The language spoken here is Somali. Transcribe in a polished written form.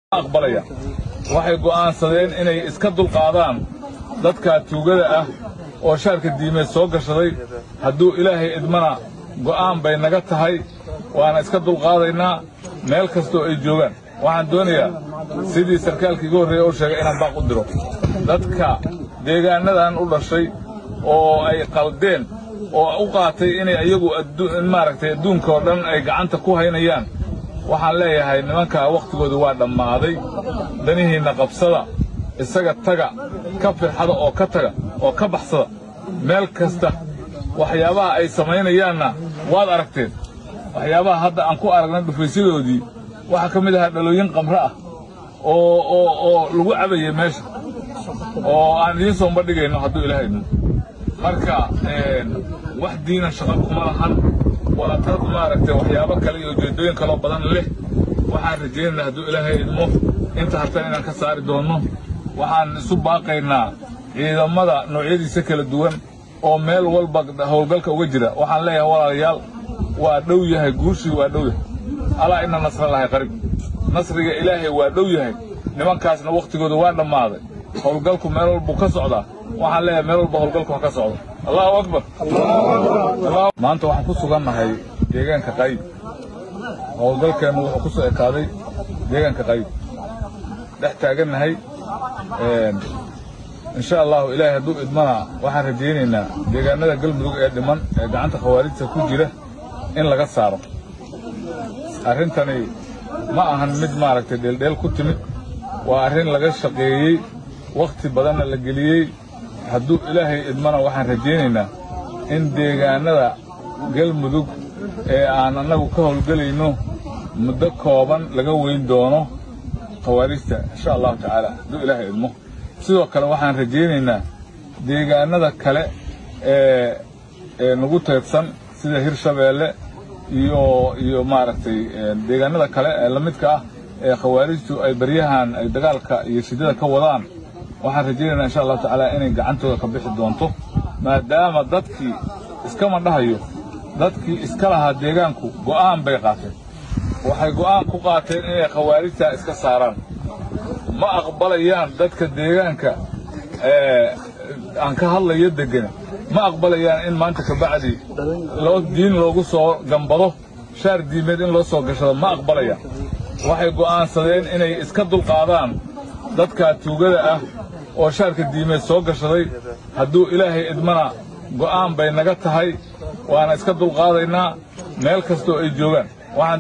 aqbalaya waxay go'aansadeen inay iska dulqaadaan dadka tuugada ah oo shaarka diimeed soo gashaday hadduu ilaahay idmana go'aan bay naga tahay waana iska dulqaadaynaa meel kastoo ay joogaan waxaan doonayaa sidii sarkaalkii ugu horreeyay uu sheegay inaan baaq u diro dadka deegaanadan u dhashay oo ay qaldeen oo u qaatay inay iyagu adduunka oo dhan ay gacanta ku haynayaan waxaan leeyahay nimanka waqtigoodu waa dhammaaday danihiinna qabsada isaga taga ka firxada oo ka taga oo ka baxsada meel kasta waxyaabaha ay samaynayaanna waad aragteen waxyaabaha hadda aan ku aragnay dhufaysidoodii waxaa ka mid ahaa dhalooyin qamro ah oo lagu cabayay meesha oo aan idiin soo bandhigayno hadduu ilaahay idmo marka wax diinan shaqo kuma lahan walaatad waxyaabo kale iyo ujeedooyin kaloo badan leh waxaan rajaynaynaa hadduu ilaahay idmo inta hartan inaan ka saari doonno waxaan isu baaqaynaa ciidamada noocyadiisa kala duwan oo meel walba howlgalka uga jira waxaan leeyahay walaalayaal waa dhow yahay guushii waa dhow yahay alaa ina nasrallaahi qariib nasriga ilaahay waa dhow yahay nimankaasna wakhtigooda waa dhammaaday howlgalku meel walbuu ka socdaa waxaan leeyahay meel walba howlgalku ha ka socdo allahu akbar maanta waxaan ku sugannahay deegaanka qayb howlgalkeennu wuxuu ku soo ekaaday deegaanka qayb dhex taagannahay insha allahu ilaahay hadduu idmana waxaan rajaynaynaa deegaanada galmudug ee dhiman ee gacanta khawaarijta ku jira in laga saaro arrintani ma ahan mid dheeldheel ku timid waa arrin laga shaqeeyey wakhti badanna la geliyey hadduu ilaahay idmana waxaan rajaynaynaa in deegaanada galmudug ee aan annagu ka howlgelayno muddo kooban laga weyn doono khawaarijta insha allahu tacaala hadduu ilaahay idmo sidoo kale waxaan rajaynaynaa deegaanada kale ee nagu teedsan sida hirshabeelle iyo deegaanada kale ee la midka ah ee khawaarijtu ay baryahan ay dagaalka iyo shidada ka wadaan waxaan rajaynaynaa insha allahu tacaala inay gacantooda ka bixi doonto maadaama dadkii iskama dhahayo dadkii iska lahaa deegaanku go'aan bay qaateen waxay go'aan ku qaateen inay khawaarijta iska saaraan ma aqbalayaan dadka deegaanka aan ka hadlayo deggan ma aqbalayaan in maanta kabacdi diin loogu soo gambado shaar diimeed in loo soo gashado ma aqbalayaan waxay go'aansadeen inay iska dulqaadaan dadka tuugada ah oo shaarka diimeed soo gashaday hadduu ilaahay idmana go'aan bay naga tahay waana iska dulqaadaynaa meel kastoo ay joogaan